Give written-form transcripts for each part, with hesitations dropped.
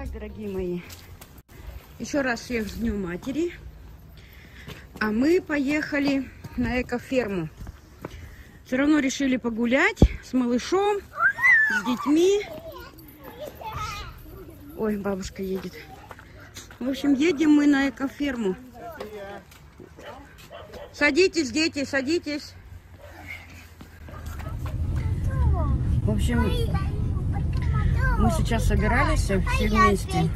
Итак, дорогие мои, еще раз всех с Днем Матери. А мы поехали на экоферму. Все равно решили погулять с малышом, с детьми. Ой, бабушка едет. В общем, едем мы на экоферму. Садитесь, дети, садитесь. В общем, мы сейчас собирались все вместе.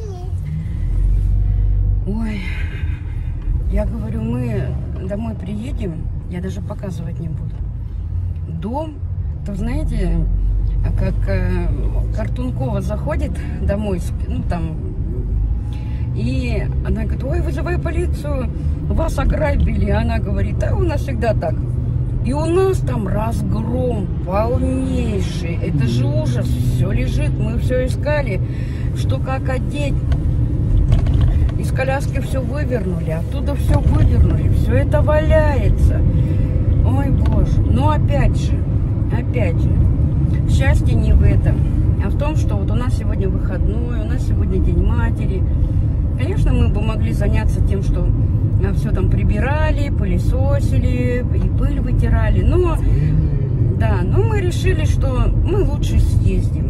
Ой, я говорю, мы домой приедем, я даже показывать не буду. Дом, то знаете, как Картункова заходит домой, ну там, и она говорит: ой, вызывай полицию, вас ограбили. Она говорит: а у нас всегда так. И у нас там разгром полнейший. Это же ужас. Все лежит. Мы все искали, что как одеть. Из коляски все вывернули. Оттуда все вывернули. Все это валяется. Ой, боже. Но опять же, счастье не в этом, а в том, что вот у нас сегодня выходной, у нас сегодня День матери. Конечно, мы бы могли заняться тем, что все там прибирали, пылесосили и пыль вытирали. Но мы решили, что мы лучше съездим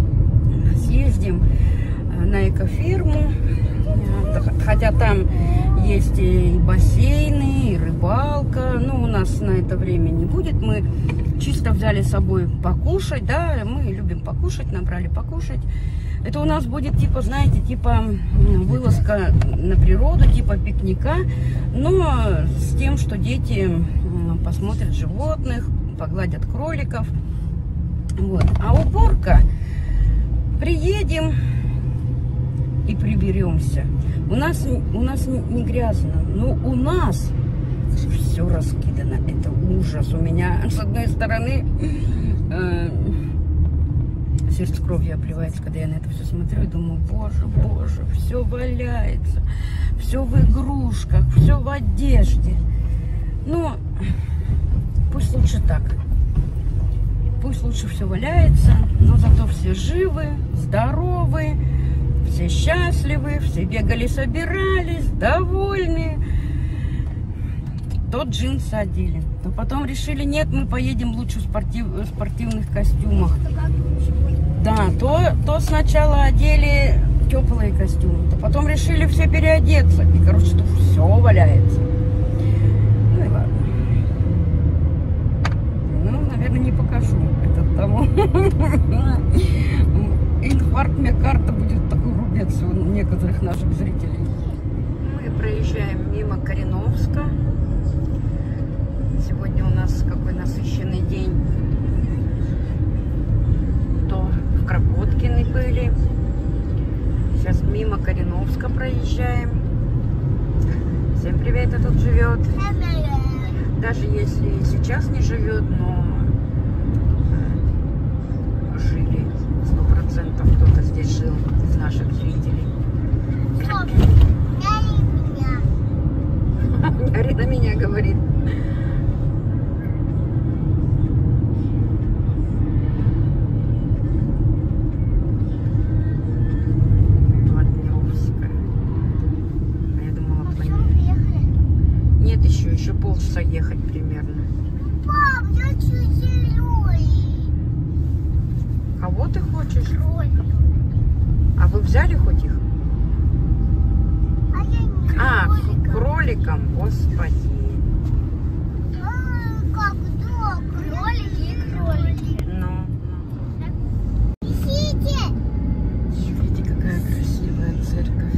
на экоферму. Хотя там есть и бассейны, и рыбалка. Но у нас на это время не будет. Мы чисто взяли с собой покушать, да, мы любим покушать, набрали покушать. Это у нас будет, типа, знаете, типа вылазка на природу, типа пикника, но с тем, что дети посмотрят животных, погладят кроликов. Вот. А уборка, приедем и приберемся. У нас не грязно, но у нас все раскидано. Это ужас. У меня с одной стороны сердце кровью обливается, когда я на это все смотрю и думаю: боже, все валяется, все в игрушках, все в одежде. Но пусть лучше так. Пусть лучше все валяется, но зато все живы, здоровы, все счастливы, все бегали, собирались, довольны. То джинсы одели, то потом решили: нет, мы поедем лучше в спортивных костюмах. Да, то сначала одели теплые костюмы, то потом решили все переодеться. И, короче, тут все валяется. Ну и ладно. Ну, наверное, не покажу этот тому. Инфаркт миокарда будет такой рубец у некоторых наших зрителей. Мы проезжаем мимо Кореновска. Сегодня у нас какой насыщенный день. То в Кропоткиной были. Сейчас мимо Кореновска проезжаем. Всем привет, кто тут живет. Даже если сейчас не живет, но жили 100%, кто-то здесь жил из наших зрителей. Арина меня говорит. Еще полчаса ехать примерно. Пап, я хочу зеленый. Кого ты хочешь? Кролик. А вы взяли хоть их? А я не кроликом, господи. Как да, кролики и кролики. Ну. Несите. Смотрите, какая красивая церковь.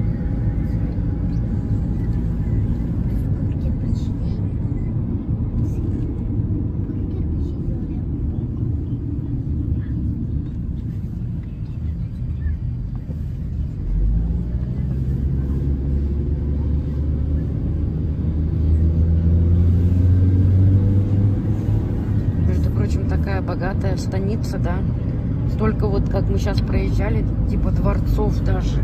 Такая богатая станица, да. Столько вот, как мы сейчас проезжали, типа дворцов даже.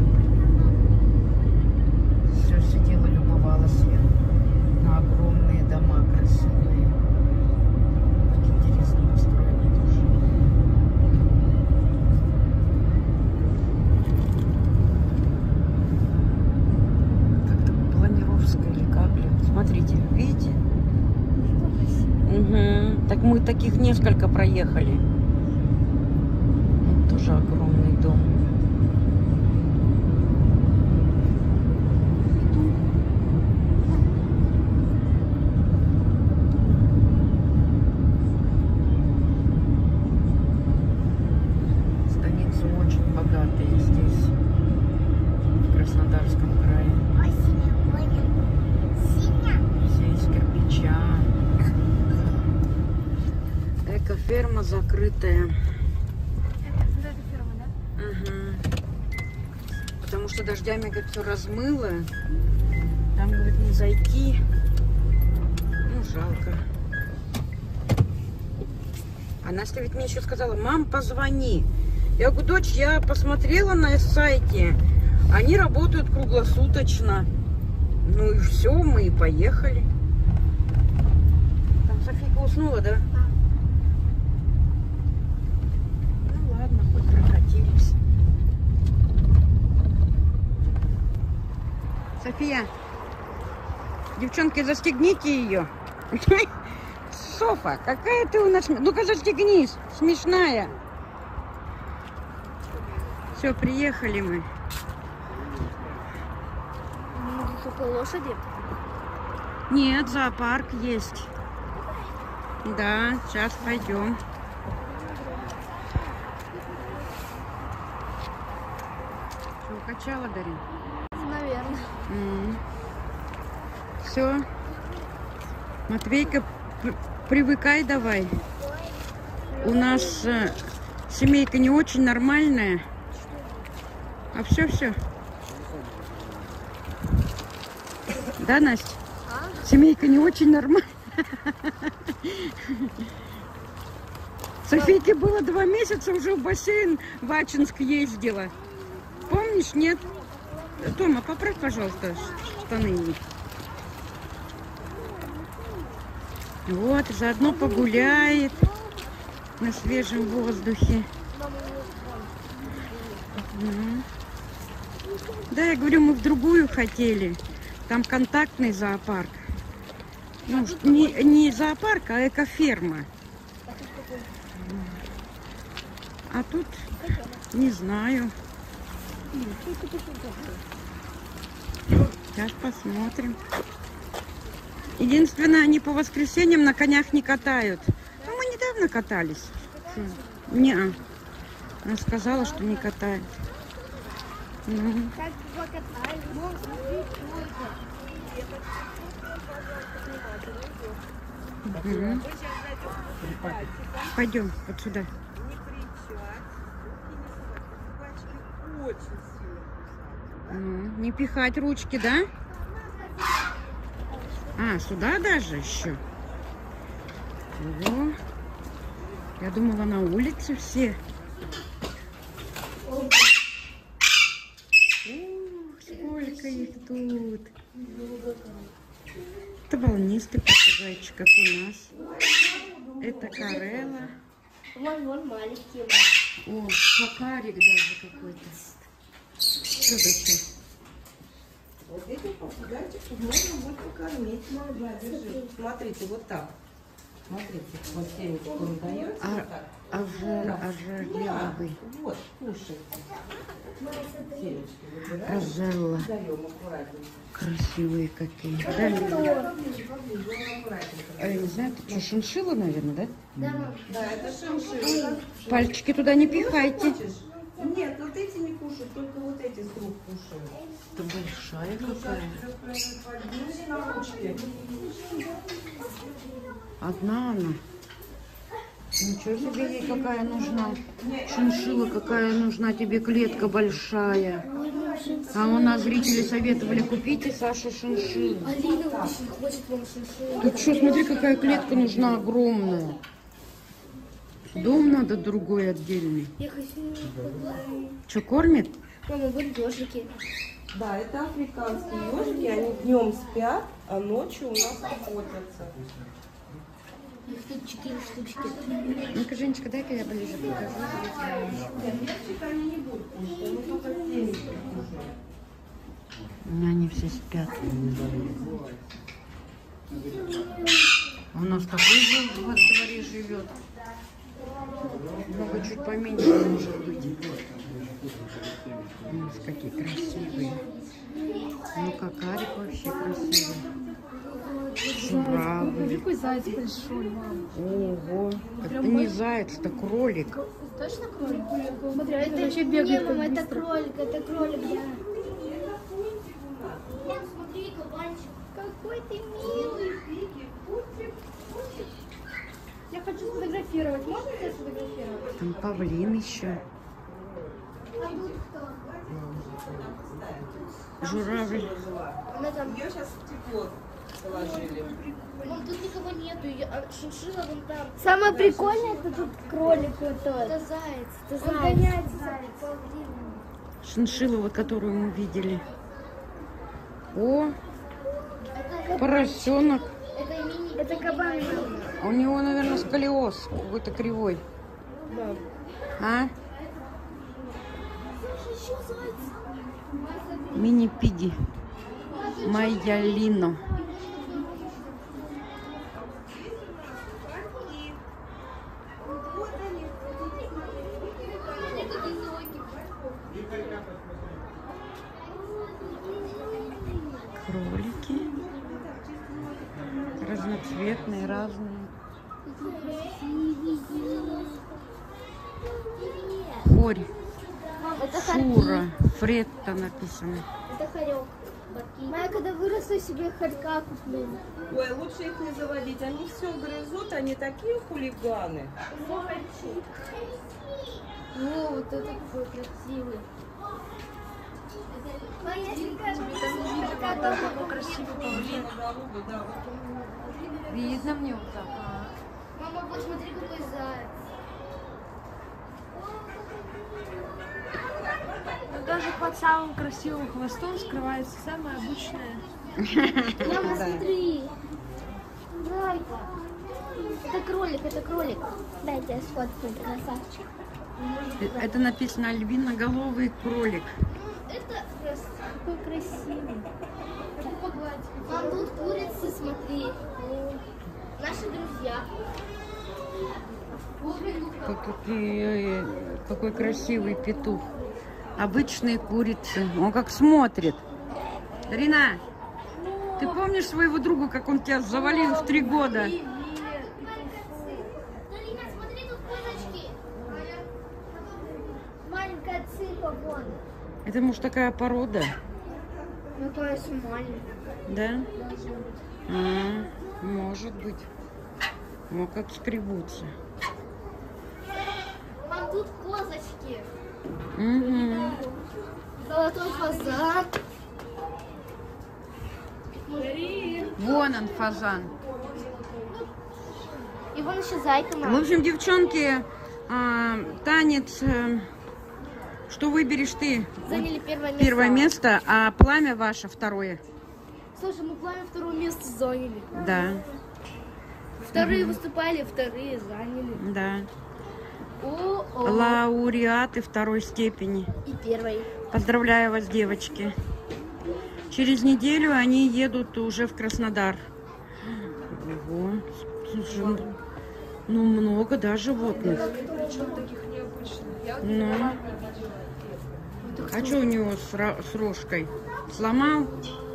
Все сидела, любовалась я на огромные дома красивые. Так интересно построены тоже. таких несколько проехали. Вот тоже огромный дом. Станицы очень богатые здесь, в Краснодарском крае. Все из кирпича. Экоферма закрытая. Это ферма, да? Ага. Потому что дождями, говорит, все размыло. Там, говорит, не зайти. Ну, жалко. А Настя ведь мне еще сказала: мам, позвони. Я говорю: дочь, я посмотрела на сайте. Они работают круглосуточно. Ну и все, мы и поехали. Там Софийка уснула, да? Ну ладно, хоть прокатились. София, девчонки, застегните ее. Софа, какая ты у нас... Ну-ка, застегнись, смешная. Все, приехали мы. Около лошади? Нет, зоопарк есть. Да, сейчас пойдем. Что, укачала, Дарин? Наверное. Все. Матвейка, привыкай давай. У нас семейка не очень нормальная. А все. Да, Настя? Семейка не очень нормальная. Софийке было 2 месяца, уже в бассейн в Ачинск ездила. Помнишь, нет? Тома, поправь, пожалуйста, штаны. Вот, заодно погуляет на свежем воздухе. Да, я говорю, мы в другую хотели. Там контактный зоопарк. Ну, не зоопарк, а экоферма. А тут не знаю. Сейчас посмотрим. Единственное, они по воскресеньям на конях не катают. Ну, мы недавно катались. Не-а. Она сказала, что не катает. Ну. Угу. Пойдем вот сюда. Не пихать ручки, да? А, сюда даже еще? Ого. Я думала, на улице все. О, сколько их тут. Это волнистый попугайчик, как у нас. Это Карелла. Вон маленький. О, кокарик даже какой-то. Что дальше? Вот этих попугайчиков можно будет покормить. Смотрите, вот так. Смотрите, вот семечко он дается. Вот так. Ожереловый. Вот, кушайте. Семечки выбираем. Розелла. Даем аккуратненько. Красивые какие. Да, я не знаю, это что, шиншилла, наверное, да? Да, это шиншилла. Пальчики туда не пихайте. Нет, вот эти не кушают, только вот эти с рук кушают. Это большая какая. Поднимите на ручки. Одна она. Ничего себе, ей какая нужна. Шиншилла, какая нужна тебе клетка большая. А у нас зрители советовали: купите Саше шиншиллу. Алина очень хочет вам шиншиллу. Тут что, смотри, какая клетка нужна огромная. Дом надо другой отдельный. Я хочу... Что, кормит? Мама, будут ежики. Да, это африканские ежики, они днем спят, а ночью у нас охотятся. Их тут 4 штучки. Ну-ка, Женечка, дай-ка я ближе покажу. Нет, перчик они не будут кушать, они только семечки кушают. Они все спят. У нас такой же во дворе живет. Много чуть поменьше может быть. У нас какие красивые. Ну, какарик вообще красивый. Журавль. Какой заяц большой, мам. Ого, это не заяц, это кролик. Точно кролик? Смотри, это вообще бегает. Мама, это кролик, да. Смотри, кабанчик. Какой ты милый. Я хочу сфотографировать. Можно тебя сфотографировать? Там павлин еще. А тут кто? Журавль. Она там. Ее сейчас в тепло положили. Мам, тут никого нету. Шиншилла вон там. Самое прикольное, это тут кролик вот тот. Это заяц. Это заяц. Он гоняет заяц. Шиншилла, вот которую мы видели. О, поросенок. Это кабан. У него, наверное, сколиоз какой-то кривой. Да. А? Мини-пиги. Майялино. Кролики. Разноцветные, разные. Хорь. Это Фура. Фретта написано. Это хорек. Моя, когда выросла, себе хорька куплю. Ой, лучше их не заводить. Они все грызут, они такие хулиганы. О, вот это какой красивый. Какой красивый павлин. Видно мне вот так. Мама, вот смотри, какой заяц. Но даже под самым красивым хвостом скрывается самое обычное. Мама, смотри. Зайка. Это кролик, это кролик. Дайте я сфоткаю, красавчик. Это написано альбиноголовый кролик. Это какой красивый. А тут курицы, смотри. Наши друзья. Какой красивый петух. Обычные курицы. Он как смотрит. Рина, ты помнишь своего друга, как он тебя завалил в 3 года? Дарина, смотри, тут козочки. Маленькая цыпа, вон. Это, может, такая порода? Ну, конечно, маленькая. Да? А, может быть. Ну, как скребутся. Мам, тут козочки. Угу. Золотой фазан. Вон он, фазан. И вон еще зайка, В мама. общем, девчонки, танец, что выберешь ты? Заняли первое место. Первое место, а пламя ваше второе. Слушай, мы пламя второе место заняли. Да, Вторые выступали, вторые заняли. да. О-о. Лауреаты 2-й степени. И первой. Поздравляю вас, девочки. Через неделю они едут уже в Краснодар. Ого. Слушай, ну много, да, животных. Таких необычных. Я вот Ну. А что у него с рожкой? Сломал?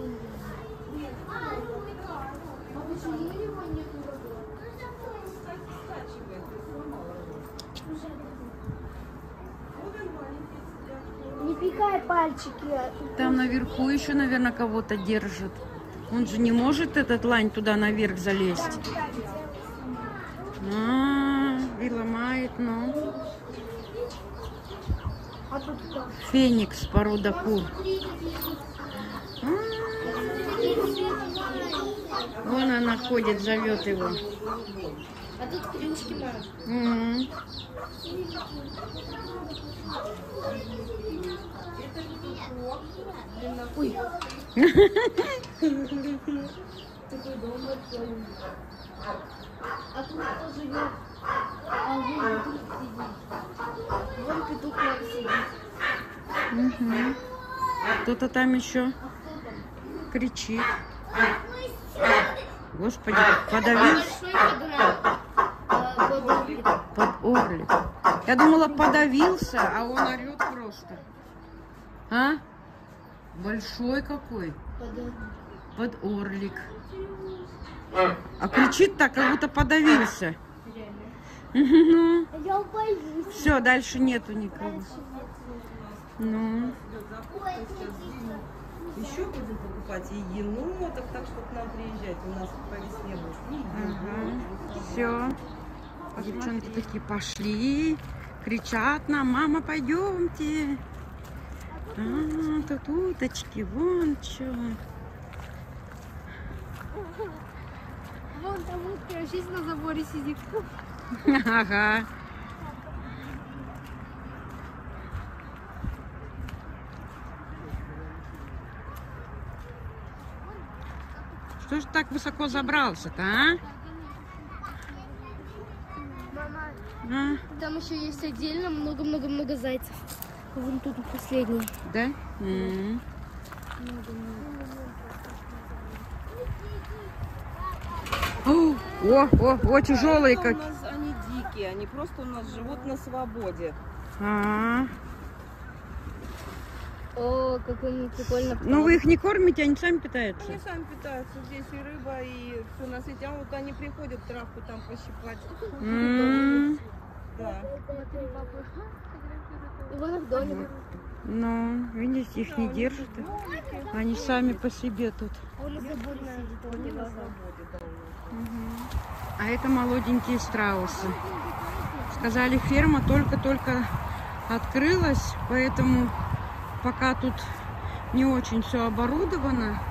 Не пихай пальчики. Там наверху еще, наверное, кого-то держит. Он же не может, этот лань, туда наверх залезть. И ломает, ну. А тут кто? Феникс, порода кур. Вон она ходит, зовет его. А тут клюшки, мама. М. Ой. А тут кто живет? А вон тут сидит. Вон петух там сидит. Мгм. Кто-то там еще кричит. Господи, подавился. Под орлик. Я думала, подавился, а он орет просто. А? Большой какой. Под орлик. А кричит так, как будто подавился. Ну. Все, дальше нету никого. Ну. Еще будем покупать и енотов, так что к нам приезжать. У нас по весне будет. Ага. Все. Девчонки такие пошли. Кричат нам: мама, пойдемте. А, тут уточки, вон что. Вон там утка вообще на заборе сидит. Ага. Что ж так высоко забрался-то, а? Мама, там еще есть отдельно много-много-много зайцев. Вон тут последний. Да? О, тяжелые как. У нас они дикие, они просто у нас живут на свободе. О, как они прикольно. Ну вы их не кормите, они сами питаются? Они сами питаются, здесь и рыба, и все на свете. А вот они приходят травку там пощипать. Да. Вон их домик. Ну, видите, их не держат. Они сами по себе тут. Он на заборе сидит, На свободе, да. А это молоденькие страусы. Сказали, ферма только-только открылась, поэтому пока тут не очень все оборудовано.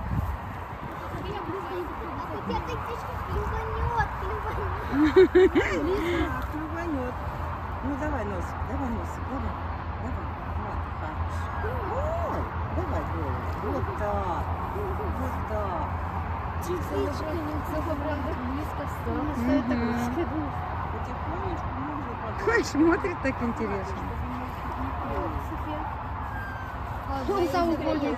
Клюванет. Ну давай носик, давай. Ой, давай голову. Вот так. Потихонечку можно Ой, смотрит так интересно. Он сам уходит.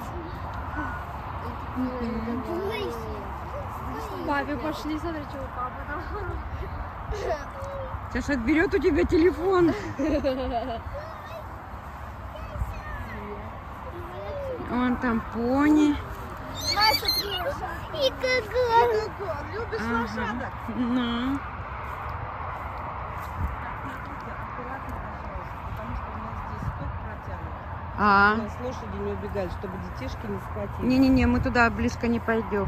Папе пошли, смотри, что у папы там. Сейчас отберет у тебя телефон. Вон там пони. И какая. Любишь лошадок? Ну. Аккуратно, пожалуйста, потому что у нас здесь сток протянут. А. У нас лошади не убегают, чтобы детишки не схватили. Не-не-не, мы туда близко не пойдем.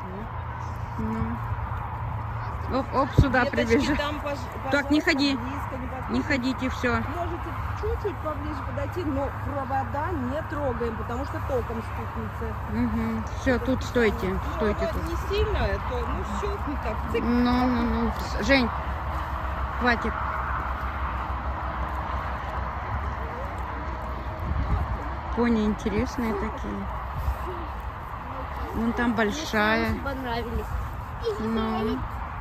Ну. Оп, сюда прибежит. Так, не ходи. Не ходите, все. Можете чуть-чуть поближе подойти, но провода не трогаем, потому что током стукнется. Все, тут стойте. Стойте тут. Не сильно, то щелкнет так. Цик. Ну. Жень, хватит. Пони интересные такие. Вон там большая. Мне понравились. Ну.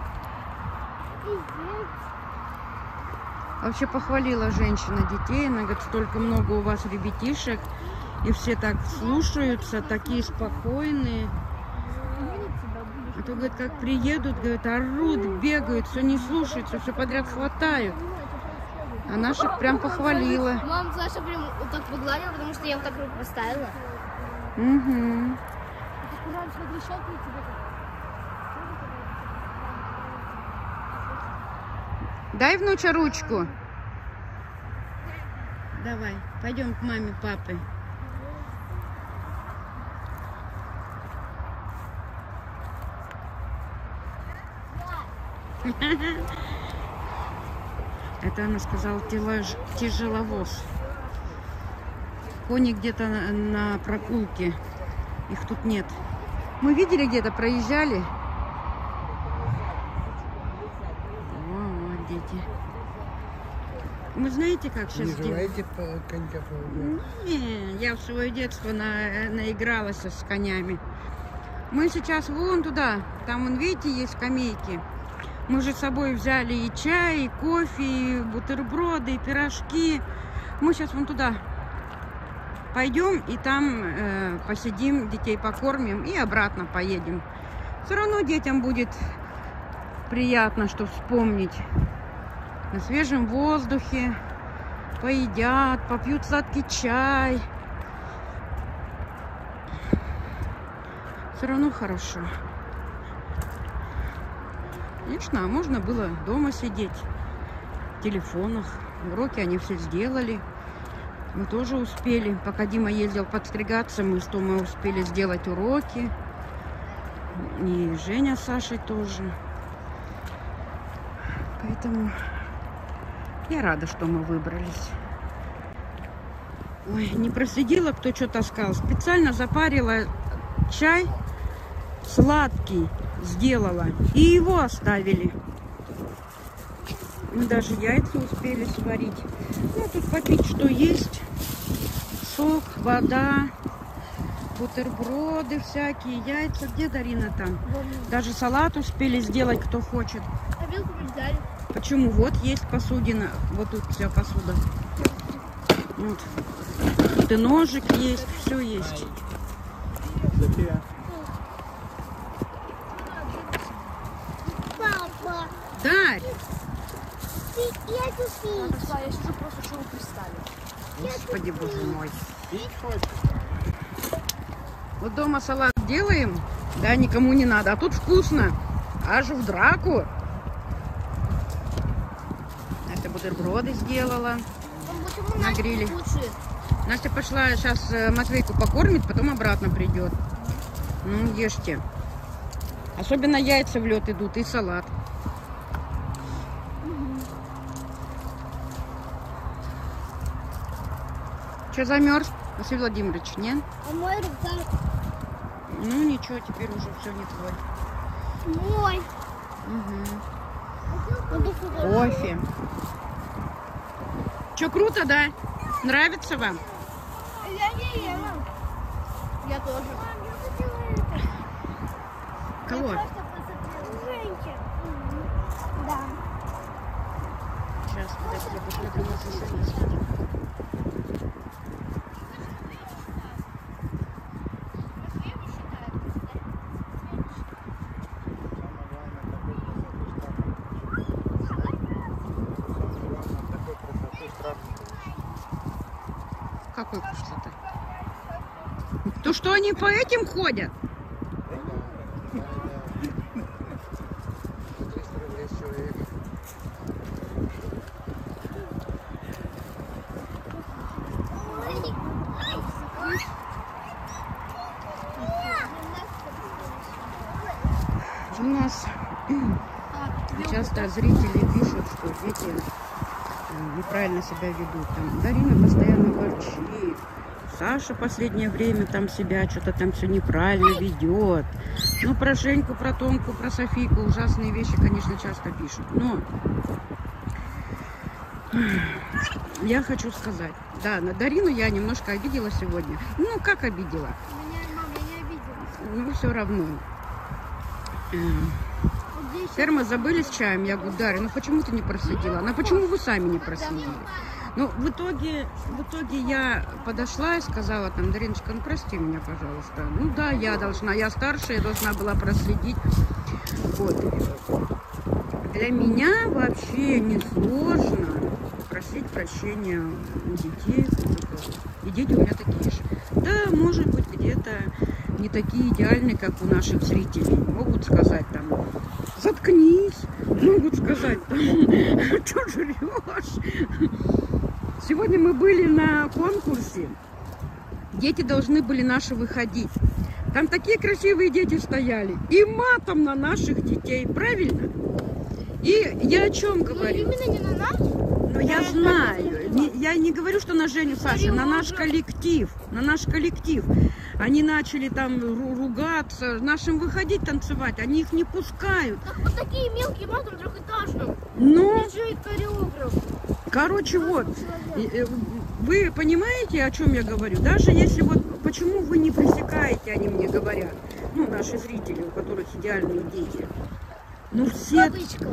Вообще похвалила женщина детей. Она говорит, столько много у вас ребятишек. И все так слушаются, такие спокойные. А то, говорит, как приедут, говорит, орут, бегают, все не слушаются, все подряд хватают. А наших прям похвалила. Мам, Саша прям вот так погладила, потому что я вот так руку поставила. Угу. Дай, внуча, ручку. Давай, пойдем к маме, папе. Это она сказала тяжеловоз. Кони где-то на прогулке. Их тут нет. Мы видели где-то, проезжали. О, дети. Вы знаете, как сейчас Не желаете конька поугнать? Не, я в свое детство наигралась с конями. Мы сейчас вон туда, там, вон, видите, есть скамейки. Мы же с собой взяли и чай, и кофе, и бутерброды, и пирожки. Мы сейчас вон туда пойдем и там посидим, детей покормим и обратно поедем. Все равно детям будет приятно, что вспомнить. На свежем воздухе поедят, попьют сладкий чай. Все равно хорошо. Конечно, а можно было дома сидеть, в телефонах. Уроки они все сделали. Мы тоже успели. Пока Дима ездил подстригаться, мы с Томой успели сделать уроки. И Женя с Сашей тоже. Поэтому я рада, что мы выбрались. Ой, не проследила, кто что таскал. Специально запарила чай сладкий, сделала. И его оставили. Мы даже яйца успели сварить. Ну, тут попить что есть. Сок, вода, бутерброды всякие, яйца. Где Дарина там? Даже салат успели сделать, кто хочет. А вилку взяли? Почему? Вот есть посудина. Вот тут вся посуда. Вот. Тут и ножик есть, все есть. Папа, Дарь! я тут Пошла, я сижу просто, что вы пристали. Господи, боже мой. Вот дома салат делаем, да, никому не надо. А тут вкусно. Аж в драку. Настя бутерброды сделала. На гриле. Настя пошла, сейчас Матвейку покормит, потом обратно придет. Ну, ешьте. Особенно яйца в лед идут и салат. Че, замерз, Василий Владимирович, нет? А мой рюкзак Ну ничего, теперь уже все не твой. мой. Кофе. Че, круто, да? Нравится вам? Я не ела. Я тоже. Кого? Женьки. Да. Сейчас, подожди, я посмотрю на соседей. Какой красоты? То что они по этим ходят? У нас часто зрители пишут, что дети неправильно себя ведут. Там Дарина постоянно ворчит. Саша в последнее время там себя что-то там все неправильно ведет. Ну, про Женьку, про Томку, про Софийку ужасные вещи, конечно, часто пишут. Но я хочу сказать, да, на Дарину я немножко обидела сегодня. Ну, как обидела? Меня, мама, я не обидела. Ну, все равно. Термос забыли с чаем. Я говорю, Дарья, ну почему ты не проследила? Она, почему вы сами не проследили? Ну, в итоге я подошла и сказала там, Дариночка, ну прости меня, пожалуйста. Ну да, я старшая, должна была проследить. Вот. Для меня вообще не сложно просить прощения у детей. И дети у меня такие же. Да, может быть, где-то не такие идеальные, как у наших зрителей. Могут сказать там, заткнись. Могут сказать там, что жрешь. Сегодня мы были на конкурсе. Дети должны были наши выходить. Там такие красивые дети стояли. И матом на наших детей. Правильно? И я о чем говорю? Именно не на нас? Ну, я знаю. Я не говорю, что на Женю, Саша, на наш коллектив. На наш коллектив. Они начали там ругаться, нашим выходить танцевать, они их не пускают. Так вот такие мелкие матом трехэтажным. Ну, Хореограф. короче, вот, вы понимаете, о чем я говорю? Даже если вот, почему вы не пресекаете, они мне говорят, ну, наши зрители, у которых идеальные дети. Ну, все...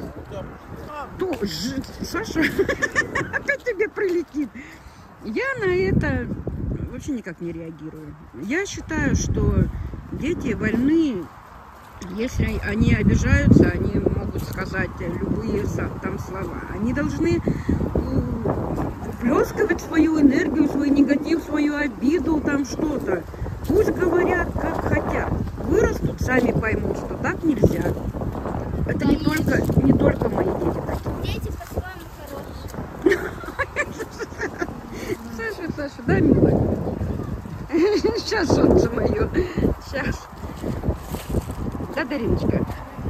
Саша, опять тебе прилетит. Я на это вообще никак не реагирую. Я считаю, что дети вольны Если они обижаются, они могут сказать любые там слова. Они должны выплескивать свою энергию, свой негатив, свою обиду, там что-то. Пусть говорят, как хотят. Вырастут, сами поймут, что так нельзя. Это не только мои дети такие. Дети по-своему хорошие. Саша, дай милая. Сейчас, солнце мое. Сейчас. Да, Дариночка?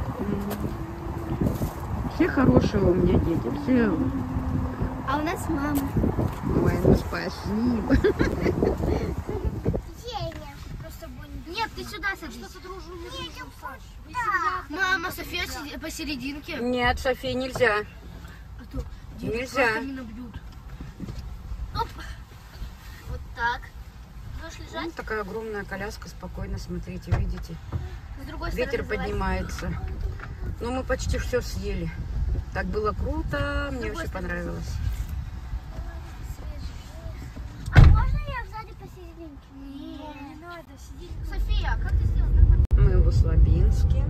Все хорошие у меня дети. Все. А у нас мама. Ой, ну спасибо. Нет, ты сюда садись. Что-то дружу, Мама, София посерединке. Нет, София, нельзя. А то нельзя. Оп. Вот так. Будешь лежать? Ну, такая огромная коляска, спокойно, смотрите, видите? С другой Ветер стороны поднимается. Ну, мы почти все съели. Так было круто, мне очень понравилось. А можно я сзади посерединке? Нет, не надо, сиди. София, как ты сделала? Мы в Услабинске.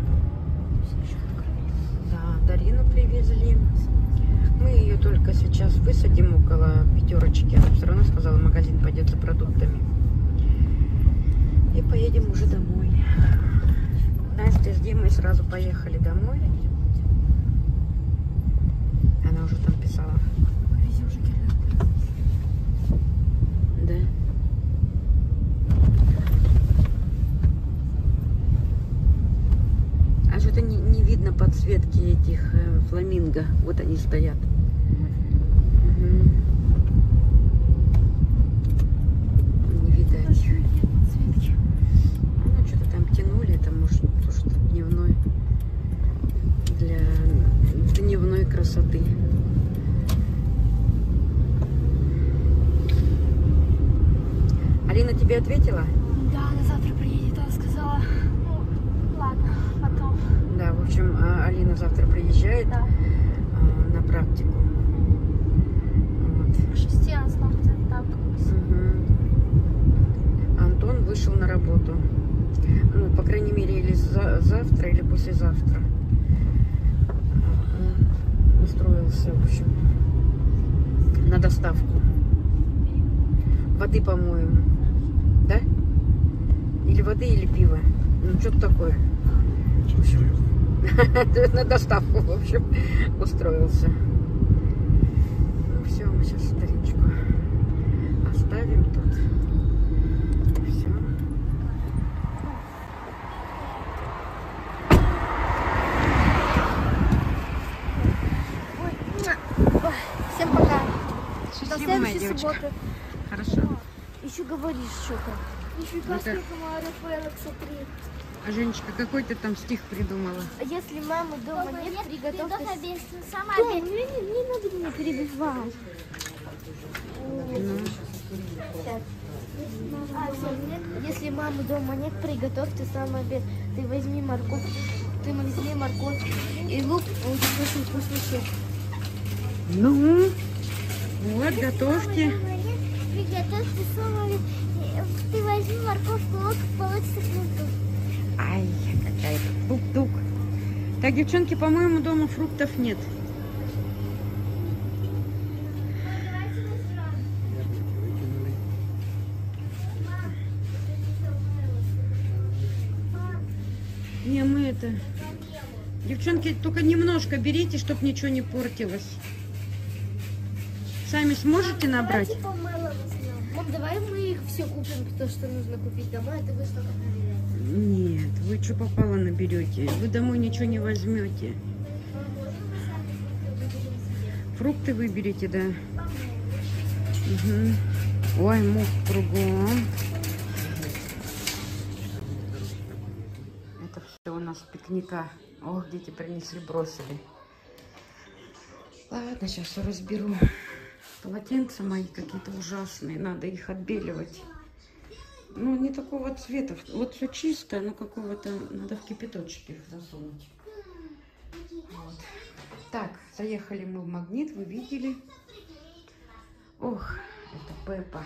Да, Дарину привезли. Мы ее только сейчас высадим около пятерочки. Она все равно сказала, в магазин пойдет за продуктами. И поедем уже домой. Настя с Димой сразу поехали домой. Она уже там писала. Да. А что-то не видно подсветки этих фламинго. Вот они стоят. Не видать. Ну, что-то там тянули. Это может, потому что дневной. Для дневной красоты. Алина тебе ответила? Да, она завтра приедет. Она сказала, ну, ладно, потом. Да, в общем, Алина завтра приезжает Да. На практику. Вот. В 6 она снова где-то там. Антон вышел на работу. Ну, по крайней мере, или завтра, или послезавтра. Он устроился, в общем, на доставку. Воды, по-моему. Да? Или воды, или пива. Ну, что-то такое. На доставку, в общем, устроился. Ну, все, мы сейчас старичку оставим тут. Все. Всем пока. Счастливо, моя девочка. Хорошо. Еще говоришь что-то. Нифига Это- сколько Рафаэла, смотри. А, Женечка, какой ты там стих придумала? А если мамы дома нет, приготовьте... Сама Том, не надо меня перебивать. Ну, Так. Если мамы дома нет, приготовьте сам обед. Ты возьми морковь и лук, будет очень вкусный суп. ну, вот, готовьте. Приготовьте сам обед. Ты возьми морковку, лук, получится круто. Ай, какая-то тук-тук. Так, девчонки, по-моему, дома фруктов нет. Не, мы это... Девчонки, только немножко берите, чтобы ничего не портилось. Сами сможете набрать? Мам, давай мы их все купим, то, что нужно купить домой, а ты будешь только проверять. Нет, вы что попало наберете. Вы домой ничего не возьмете. Фрукты выберите, да. Угу. Ой, мух кругом. Это все у нас пикника. Ох, дети принесли, бросили. Ладно, сейчас все разберу. Полотенца мои какие-то ужасные. Надо их отбеливать. Ну, не такого цвета. Вот все чисто, но какого-то... Надо в кипяточек их засунуть. Вот. Так, заехали мы в Магнит, вы видели. Ох, это Пеппа.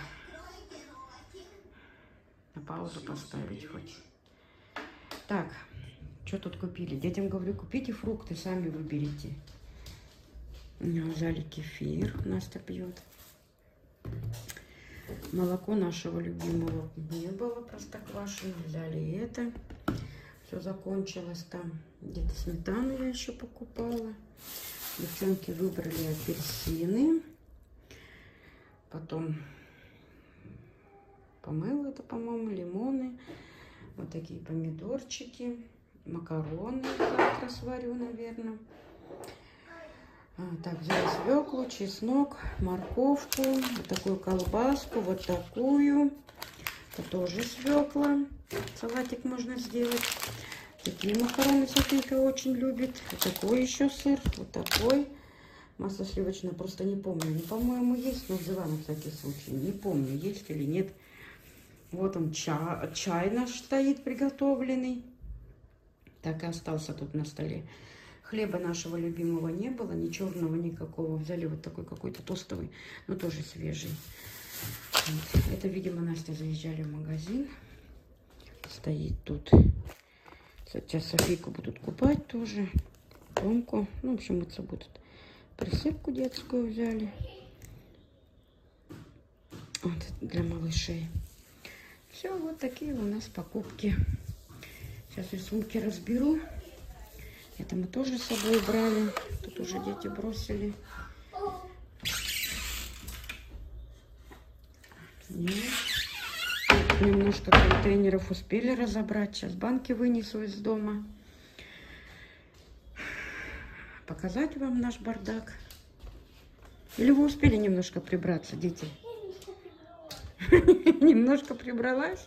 На паузу поставить хоть. Так, Что тут купили? Детям говорю, купите фрукты, сами выберите. Взяли кефир, Настя пьет. Молоко нашего любимого не было, простоквашино. Взяли это. Все закончилось там. Где-то сметану я еще покупала. Девчонки выбрали апельсины. Потом помыла это, по-моему, лимоны. Вот такие помидорчики. Макароны завтра сварю, наверное. Так, взяла свеклу, чеснок, морковку, вот такую колбаску, вот такую. Это тоже свекла. Салатик можно сделать. Такие макароны Софийка очень любит. Вот такой еще сыр, вот такой. Масло сливочное, просто не помню. Ну, по-моему, есть, но взяла на всякий случай. Не помню, есть или нет. Вот он, чай наш стоит приготовленный. Так и остался тут на столе. Хлеба нашего любимого не было, ни черного, никакого. Взяли вот такой какой-то тостовый, но тоже свежий. Вот. Это, видимо, Настя заезжали в магазин. Стоит тут. Сейчас Софийку будут купать тоже. Томку. Ну, в общем, мыться будут. Присыпку детскую взяли. Вот для малышей. Все, вот такие у нас покупки. Сейчас я сумки разберу. Это мы тоже с собой брали. Тут уже дети бросили. Нет. Немножко контейнеров успели разобрать. Сейчас банки вынесу из дома. Показать вам наш бардак. Или вы успели немножко прибраться, дети? Немножко прибралась?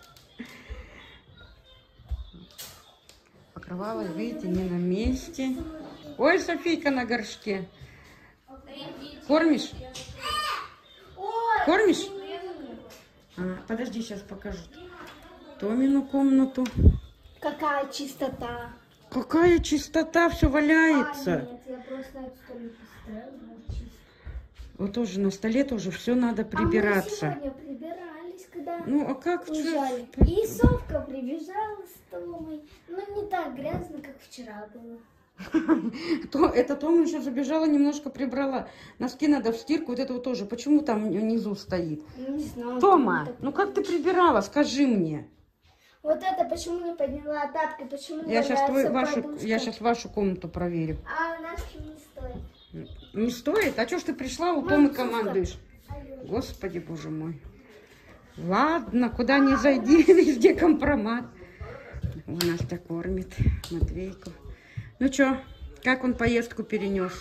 Покрывало, видите, не на месте. Ой, Софийка на горшке. Кормишь? Кормишь? Подожди, сейчас покажу. Томину комнату. Какая чистота. Какая чистота, все валяется. Нет, я просто эту столик поставила. Вот тоже на столе тоже все надо прибираться. Мы сегодня прибирались, когда Ну, а как уезжали. И Совка прибежала с Томой. Ну, не так грязно, как вчера было. Это Тома еще забежала, немножко прибрала. Носки надо в стирку, вот этого тоже. Почему там внизу стоит? Не знаю. Тома, ну как ты прибирала, скажи мне. Вот это почему не подняла тапки, почему не Я валяется сейчас вашу комнату проверю. А у нас не стоит. Не стоит? А что ж ты пришла, у Томы командуешь? Господи, боже мой. Ладно, куда ни зайди, везде компромат. Настя кормит Матвейку. Ну что, как он поездку перенес?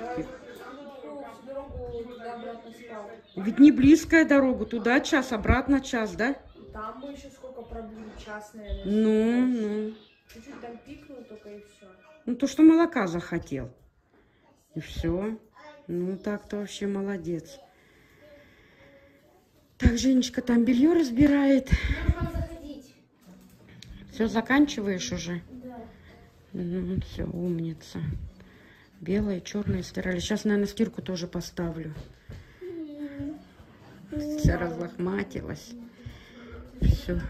Ведь не близкая дорога, туда час, обратно час, да? Там мы еще сколько пробыли, час, наверное. Ну. Чуть-чуть там пикнул только и все. Ну, то, что молока захотел. И все. Ну, так-то вообще молодец. Так, Женечка там белье разбирает. Можно заходить. Все, заканчиваешь уже? Да. Ну, все, умница. Белое, черное стирали. Сейчас, наверное, стирку тоже поставлю. Вся разлохматилась. Все.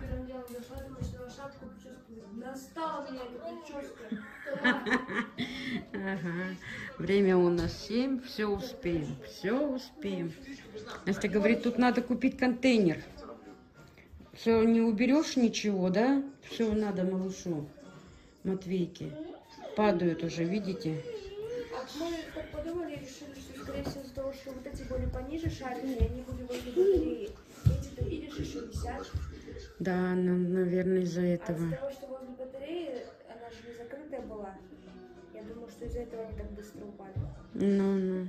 Ага. Время у нас 7, все успеем. Все успеем. Настя говорит, тут надо купить контейнер. Все, не уберешь ничего, да? Все надо малышу. Матвейке. Падают уже, видите? Мы так подумали, решили, что, скорее всего, из-за того, что вот эти были пониже шарики, они были возле батареи. Эти, ты видишь, еще висят. Да, наверное, из-за этого. А из-за того, что возле батареи, она же не закрытая была. Я думаю, что из-за этого они так быстро упали. Ну.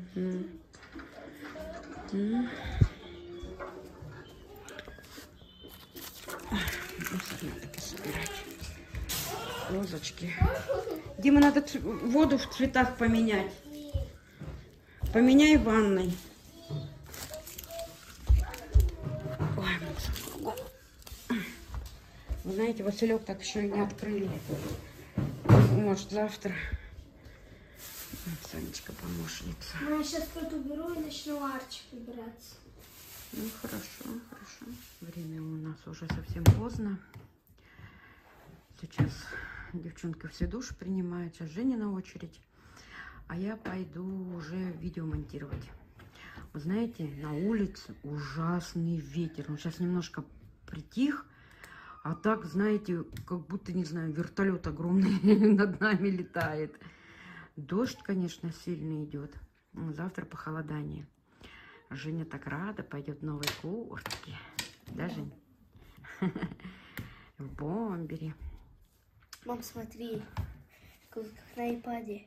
Надо пособирать. Розочки. Дима, надо воду в цветах поменять. Поменяй в ванной. Ой, вы знаете, Василек так еще и не открыли. Может, завтра. Санечка помощница. Ну, я сейчас тут уберу и начну арчи прибираться. Ну, хорошо. Время у нас уже совсем поздно. Сейчас девчонки все души принимают. Сейчас Женя на очередь. А я пойду уже видео монтировать. Вы знаете, на улице ужасный ветер. Он сейчас немножко притих. А так, знаете, как будто, не знаю, вертолет огромный над нами летает. Дождь, конечно, сильно идет. Завтра похолодание. Женя так рада, пойдет в новой куртке. Да, Жень? В бомбере. Мам, смотри, как на iPad.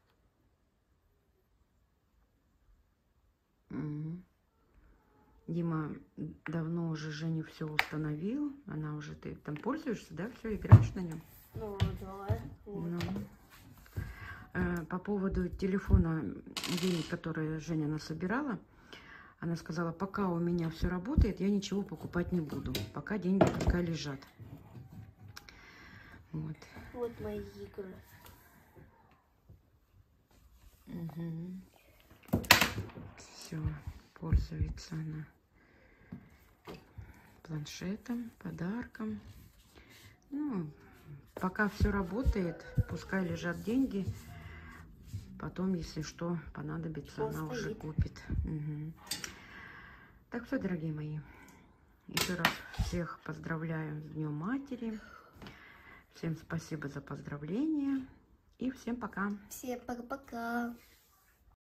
Дима давно уже Женю все установил. Она уже, ты там пользуешься, да? Все, играешь на нем? Ну, да. Вот. Ну. По поводу телефона, денег, которые Женя насобирала, она сказала, пока у меня все работает, я ничего покупать не буду. Пока деньги пускай лежат. Вот. Вот мои игры. Все, пользуется она планшетом, подарком. Ну, пока все работает, пускай лежат деньги. Потом, если что, понадобится, она уже купит. Так все, дорогие мои. Еще раз всех поздравляю с Днем Матери. Всем спасибо за поздравления. И всем пока. Всем пока-пока.